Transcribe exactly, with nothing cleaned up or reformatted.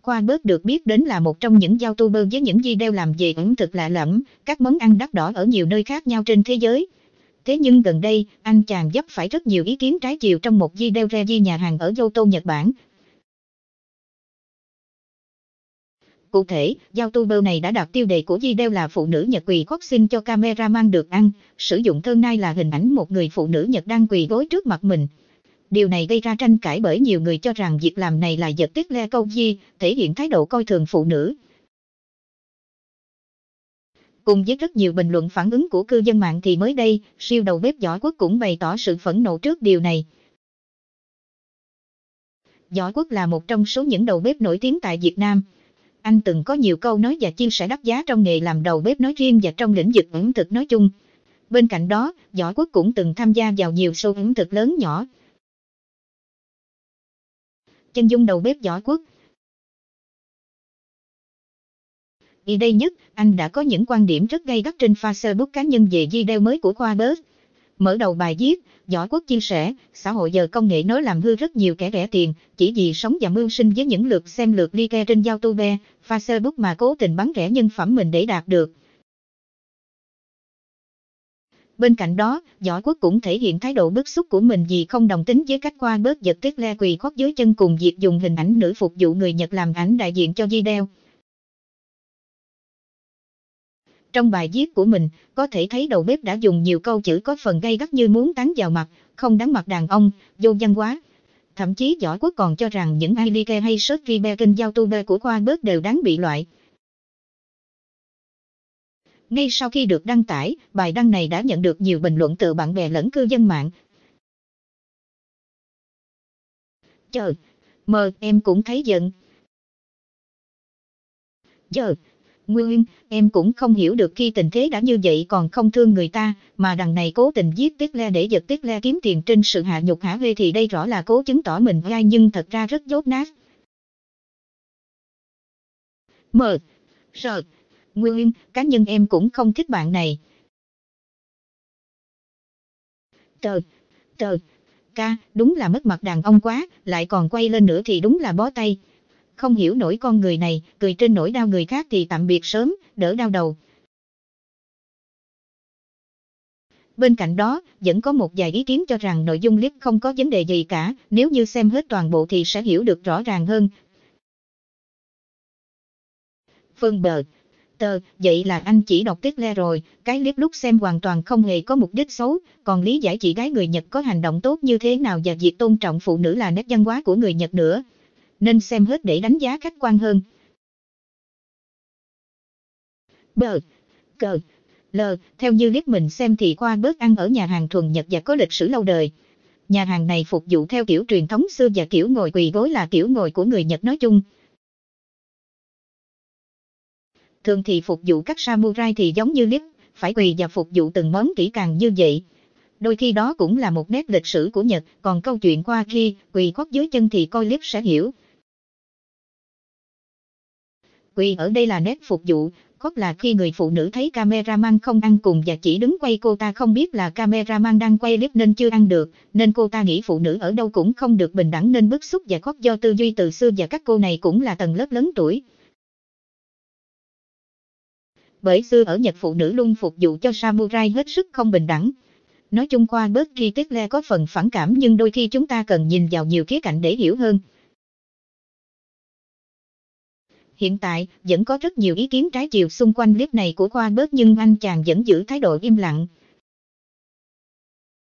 Khoa Bớt được biết đến là một trong những YouTuber với những video làm về ẩm thực lạ lẫm, các món ăn đắt đỏ ở nhiều nơi khác nhau trên thế giới. Thế nhưng gần đây, anh chàng vấp phải rất nhiều ý kiến trái chiều trong một video review nhà hàng ở Kyoto, Nhật Bản. Cụ thể, YouTuber này đã đặt tiêu đề của video là phụ nữ Nhật quỳ khuất xin cho cameraman được ăn, sử dụng thơ nai là hình ảnh một người phụ nữ Nhật đang quỳ gối trước mặt mình. Điều này gây ra tranh cãi bởi nhiều người cho rằng việc làm này là giật tít le câu di, thể hiện thái độ coi thường phụ nữ. Cùng với rất nhiều bình luận phản ứng của cư dân mạng thì mới đây, siêu đầu bếp Võ Quốc cũng bày tỏ sự phẫn nộ trước điều này. Võ Quốc là một trong số những đầu bếp nổi tiếng tại Việt Nam. Anh từng có nhiều câu nói và chia sẻ đắt giá trong nghề làm đầu bếp nói riêng và trong lĩnh vực ẩm thực nói chung. Bên cạnh đó, Võ Quốc cũng từng tham gia vào nhiều show ẩm thực lớn nhỏ. Chân dung đầu bếp Võ Quốc. Ở đây nhất, anh đã có những quan điểm rất gay gắt trên Facebook cá nhân về video mới của Khoa Bớt. Mở đầu bài viết, Võ Quốc chia sẻ, xã hội giờ công nghệ nó làm hư rất nhiều kẻ rẻ tiền, chỉ vì sống và mưu sinh với những lượt xem lượt like trên YouTube, Facebook mà cố tình bán rẻ nhân phẩm mình để đạt được. Bên cạnh đó, Võ Quốc cũng thể hiện thái độ bức xúc của mình vì không đồng tính với cách Khoa Bớt giật tít le quỳ khuất dưới chân cùng việc dùng hình ảnh nữ phục vụ người Nhật làm ảnh đại diện cho video. Trong bài viết của mình, có thể thấy đầu bếp đã dùng nhiều câu chữ có phần gay gắt như muốn tán vào mặt, không đáng mặt đàn ông, vô văn hóa. Thậm chí Võ Quốc còn cho rằng những ai like hay search video kênh YouTube của Khoa Bớt đều đáng bị loại. Ngay sau khi được đăng tải, bài đăng này đã nhận được nhiều bình luận từ bạn bè lẫn cư dân mạng. Chờ, mờ em cũng thấy giận. Giờ, Nguyên, em cũng không hiểu được khi tình thế đã như vậy còn không thương người ta, mà đằng này cố tình giết tít le để giật tít le kiếm tiền trên sự hạ nhục hả hê thì đây rõ là cố chứng tỏ mình gai nhưng thật ra rất dốt nát. Mờ, sợ, Nguyên, cá nhân em cũng không thích bạn này. Tờ, tờ, ca, đúng là mất mặt đàn ông quá, lại còn quay lên nữa thì đúng là bó tay. Không hiểu nổi con người này, cười trên nỗi đau người khác thì tạm biệt sớm, đỡ đau đầu. Bên cạnh đó, vẫn có một vài ý kiến cho rằng nội dung clip không có vấn đề gì cả, nếu như xem hết toàn bộ thì sẽ hiểu được rõ ràng hơn. Phân bờ. Tờ, vậy là anh chỉ đọc tít le rồi, cái clip lúc xem hoàn toàn không hề có mục đích xấu, còn lý giải chị gái người Nhật có hành động tốt như thế nào và việc tôn trọng phụ nữ là nét văn hóa của người Nhật nữa. Nên xem hết để đánh giá khách quan hơn. Bờ, cờ, lờ, theo như clip mình xem thì Khoa Bớt ăn ở nhà hàng thuần Nhật và có lịch sử lâu đời. Nhà hàng này phục vụ theo kiểu truyền thống xưa và kiểu ngồi quỳ gối là kiểu ngồi của người Nhật nói chung. Thường thì phục vụ các samurai thì giống như clip, phải quỳ và phục vụ từng món kỹ càng như vậy. Đôi khi đó cũng là một nét lịch sử của Nhật, còn câu chuyện qua khi quỳ khuất dưới chân thì coi clip sẽ hiểu. Quỳ ở đây là nét phục vụ, khuất là khi người phụ nữ thấy cameraman không ăn cùng và chỉ đứng quay, cô ta không biết là cameraman đang quay clip nên chưa ăn được, nên cô ta nghĩ phụ nữ ở đâu cũng không được bình đẳng nên bức xúc và khuất do tư duy từ xưa và các cô này cũng là tầng lớp lớn tuổi. Bởi xưa ở Nhật phụ nữ luôn phục vụ cho samurai hết sức không bình đẳng. Nói chung Khoa Bớt ghi tít le có phần phản cảm nhưng đôi khi chúng ta cần nhìn vào nhiều khía cạnh để hiểu hơn. Hiện tại, vẫn có rất nhiều ý kiến trái chiều xung quanh clip này của Khoa Bớt nhưng anh chàng vẫn giữ thái độ im lặng.